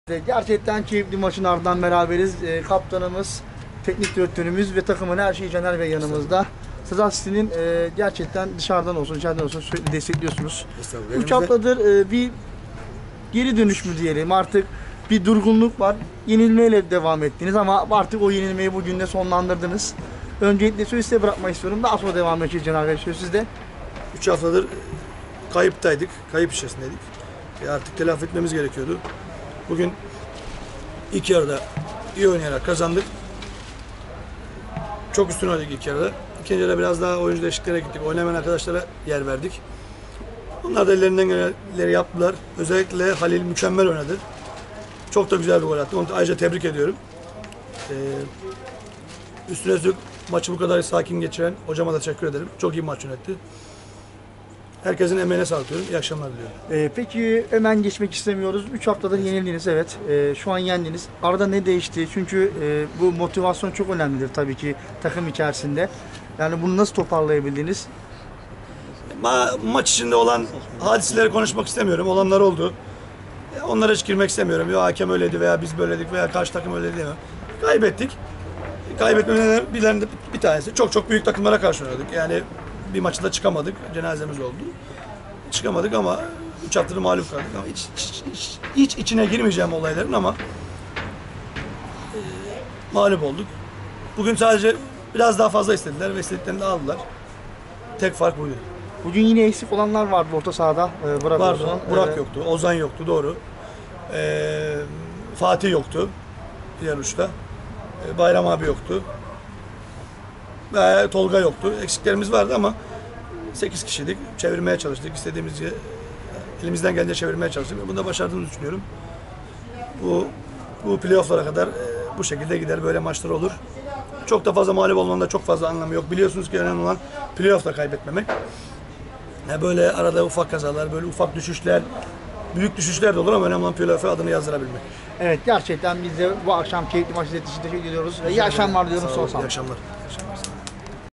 Gerçekten keyifli maçın ardından beraberiz. Kaptanımız, teknik direktörümüz ve takımın her şeyi Caner Bey yanımızda. Sedat City'nin gerçekten dışarıdan olsun, içeriden olsun sürekli destekliyorsunuz. 3 haftadır bir geri dönüş mü diyelim, artık bir durgunluk var. Yenilmeyle devam ettiniz ama artık o yenilmeyi bugün de sonlandırdınız. Öncelikle sözü size bırakmak istiyorum. Daha sonra devam edeceğiz Caner Bey, söz sizde. 3 haftadır kayıptaydık, kayıp içerisindeydik. Artık telafi etmemiz gerekiyordu. Bugün ilk yarıda iyi oynayarak kazandık. Çok üstün oynadık ilk yarıda. İkinci yarıda biraz daha oyuncu değişikliklere gittik. Oynamayan arkadaşlara yer verdik. Onlar da ellerinden gelenleri yaptılar. Özellikle Halil mükemmel oynadı. Çok da güzel bir gol attı. Onu ayrıca tebrik ediyorum. Üstüne üstlük maçı bu kadar sakin geçiren hocama da teşekkür ederim. Çok iyi maç yönetti. Herkesin emeğine sağlık diyorum. İyi akşamlar diliyorum. Peki hemen geçmek istemiyoruz. 3 haftadır yenildiniz, evet. Şu an yendiniz. Arada ne değişti? Çünkü bu motivasyon çok önemlidir tabii ki takım içerisinde. Yani bunu nasıl toparlayabildiniz? Maç içinde olan hadiseleri konuşmak istemiyorum. Olanlar oldu. Onlara hiç girmek istemiyorum. Ya hakem öyleydi veya biz böyleydik veya karşı takım öyleydi diyemem. Kaybettik. Kaybetmelerden bir tanesi. Çok büyük takımlara karşı oynadık. Yani bir maçta çıkamadık. Cenazemiz oldu. Çıkamadık ama 3 haftadır mağlup kaldık. Ama hiç içine girmeyeceğim olayların ama mağlup olduk. Bugün sadece biraz daha fazla istediler ve istediklerini de aldılar. Tek fark buydu. Bugün yine eksik olanlar vardı orta sahada. Burak Vardı. Ozan. Burak yoktu. Ozan yoktu. Doğru. Fatih yoktu. Diğer uçta. Bayram abi yoktu. Ve Tolga yoktu. Eksiklerimiz vardı ama 8 kişiydik. Çevirmeye çalıştık. İstediğimiz elimizden gelince çevirmeye çalıştık. Ve bunu da başardığımızı düşünüyorum. Bu playoff'lara kadar bu şekilde gider. Böyle maçlar olur. Çok da fazla mağlup olmanın da çok fazla anlamı yok. Biliyorsunuz ki önemli olan playoff'ta kaybetmemek. Böyle arada ufak kazalar, böyle ufak düşüşler, büyük düşüşler de olur ama önemli olan playoff'a adını yazdırabilmek. Evet, gerçekten biz de bu akşam keyifli maç izlettiğiniz için teşekkür ediyoruz. İyi akşamlar diyorum. Sağ olun, iyi akşamlar.